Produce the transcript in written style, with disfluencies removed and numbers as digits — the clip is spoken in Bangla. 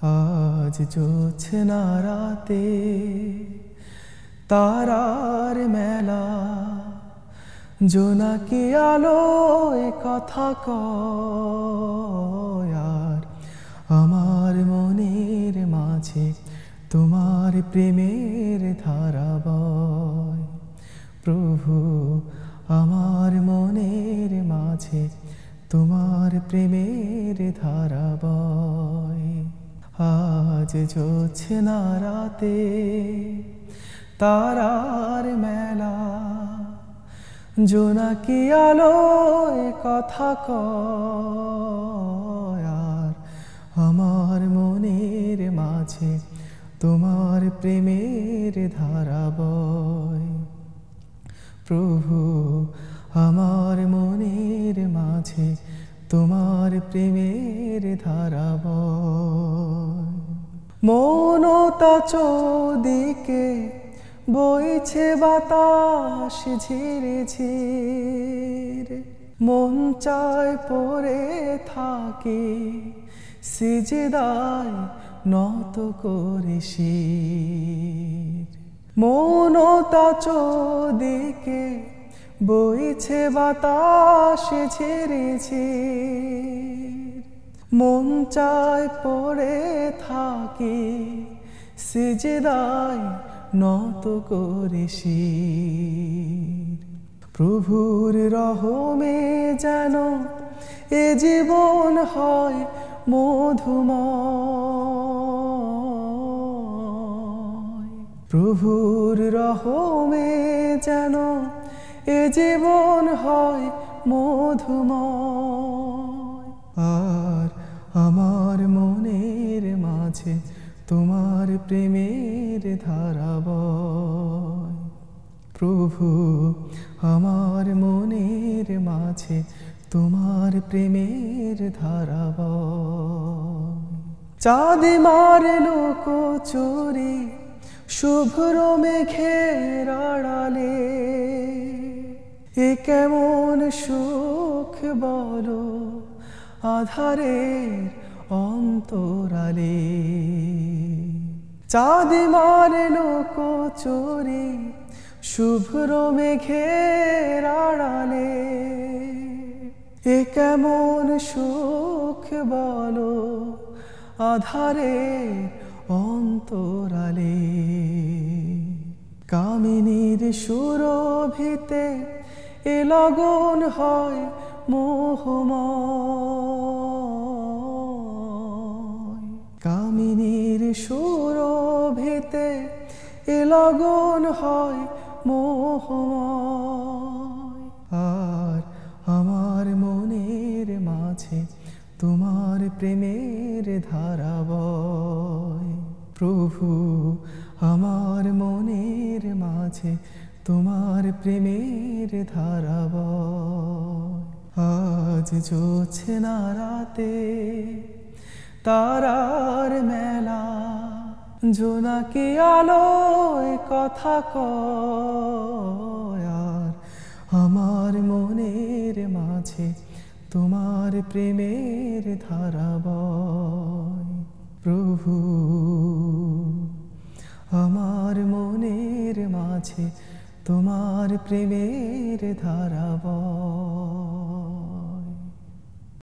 আজ জোছনা রাতে তারার মেলা, জোনাকি আলোয় কথা কয়, আর আমার মনের মাঝে তোমার প্রেমের ধারা বয়। প্রভু, আমার মনের মাঝে তোমার প্রেমের ধারা বয়। আজ জোছনা রাতে তারার মেলা, জোনাকি আলোয় কথা কয়, আর আমার মনের মাঝে তোমার প্রেমের ধারা বয়। প্রভু, আমার মনের মাঝে তোমার প্রেমের ধারা বয়। মৌনতা চৌদিকে বইছে বাতাস ঝিরে ঝিরে, মন চায় পড়ে থাকে সিজদায় নত করে শির। মৌনতা চৌদিকে বইছে বাতাস ঝিরে ঝিরে, মন চায় পড়ে থাকে সিজদায় নত করে শির। প্রভুর রহমে যেন এ জীবন হয় মধুময়। প্রভুর রহমে যেন এ জীবন হয় মধুময়। আর আমার মনের মাঝে তোমার প্রেমের ধারা বয়। প্রভু, আমার মনের মাঝে তোমার প্রেমের ধারা বয়। চাঁদ মারলো কচুরি শুভ্র মেঘের আড়ালে, এ কেমন সুখ বলো আধারের অন্তরালে। চাঁদ মারলো কচুরি শুভ্র মেঘের আড়ালে, এ কেমন সুখ বলো আধারের অন্তরালে। কামিনীর সুরভিতে এ লগন হয় মোহময়। কামিনীর সুরভিতে এ লগন হয় মোহময়। আর আমার মনের মাঝে তোমার প্রেমের ধারা বয়। প্রভু, আমার মনের মাঝে তোমার প্রেমের ধারা বয়। আজ জোছনা রাতে তারার মেলা, জোনাকি আলোয় কথা কয়, আর আমার মনের মাঝে তোমার প্রেমের ধারা বয়। প্রভু, আমার মনের মাঝে তোমার প্রেমের ধারা বয়।